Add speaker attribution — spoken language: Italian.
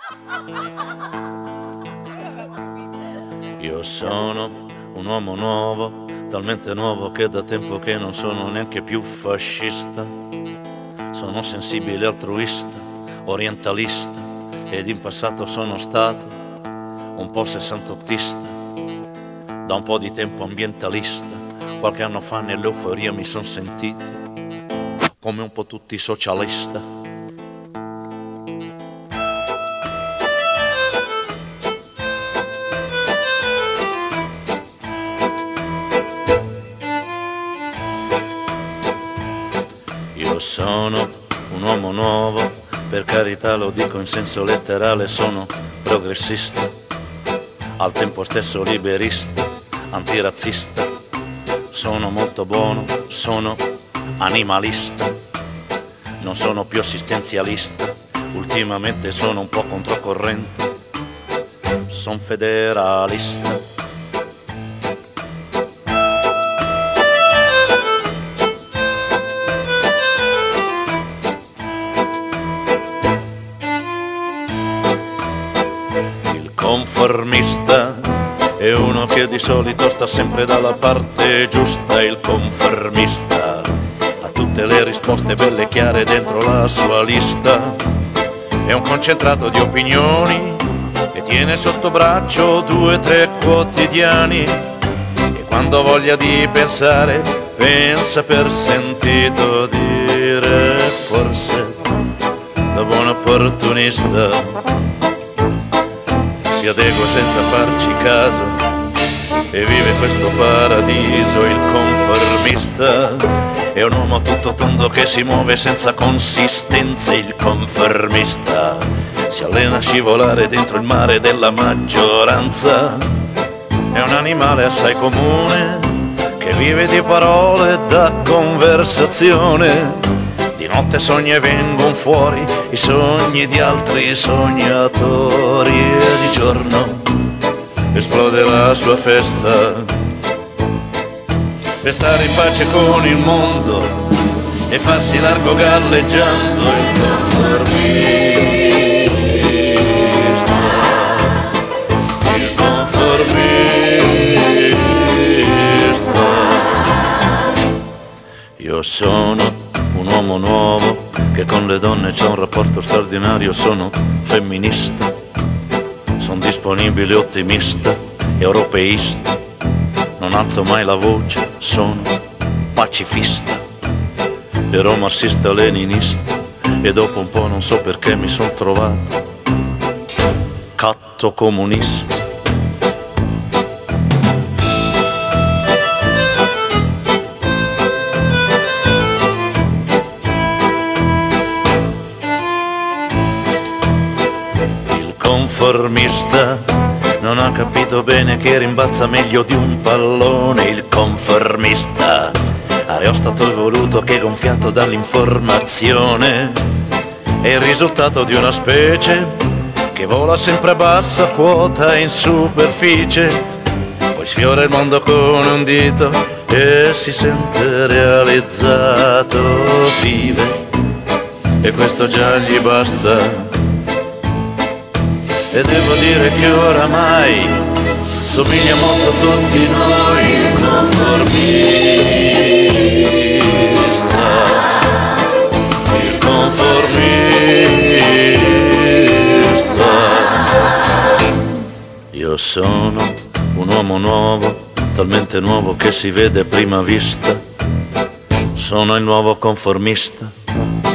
Speaker 1: Io sono un uomo nuovo, talmente nuovo che da tempo che non sono neanche più fascista. Sono sensibile, altruista, orientalista ed in passato sono stato un po' sessantottista, da un po' di tempo ambientalista. Qualche anno fa nell'euforia mi son sentito come un po' tutti socialista. Io sono un uomo nuovo, per carità lo dico in senso letterale, sono progressista, al tempo stesso liberista, antirazzista, sono molto buono, sono animalista, non sono più assistenzialista, ultimamente sono un po' controcorrente, sono federalista. Conformista è uno che di solito sta sempre dalla parte giusta. Il conformista ha tutte le risposte belle chiare dentro la sua lista. È un concentrato di opinioni e tiene sotto braccio 2 o 3 quotidiani. E quando ha voglia di pensare, pensa per sentito dire. Forse da buon opportunista si adegua senza farci caso e vive questo paradiso. Il conformista è un uomo tutto tondo che si muove senza consistenza. Il conformista si allena a scivolare dentro il mare della maggioranza. È un animale assai comune che vive di parole e da conversazione. Di notte sogna e vengono fuori i sogni di altri sognatori e di giorno esplode la sua festa per stare in pace con il mondo e farsi largo galleggiando. Il conformista, il conformista. Io sono un uomo nuovo che con le donne c'ha un rapporto straordinario. Sono femminista, sono disponibile, ottimista, europeista, non alzo mai la voce, sono pacifista, ero marxista leninista e dopo un po' non so perché mi son trovato catto comunista. Conformista non ha capito bene che rimbalza meglio di un pallone. Il conformista aerostato evoluto che gonfiato dall'informazione è il risultato di una specie che vola sempre a bassa quota in superficie, poi sfiora il mondo con un dito e si sente realizzato. Vive e questo già gli basta. E devo dire che oramai somiglia molto a tutti noi. Il conformista, il conformista. Io sono un uomo nuovo, talmente nuovo che si vede a prima vista. Sono il nuovo conformista.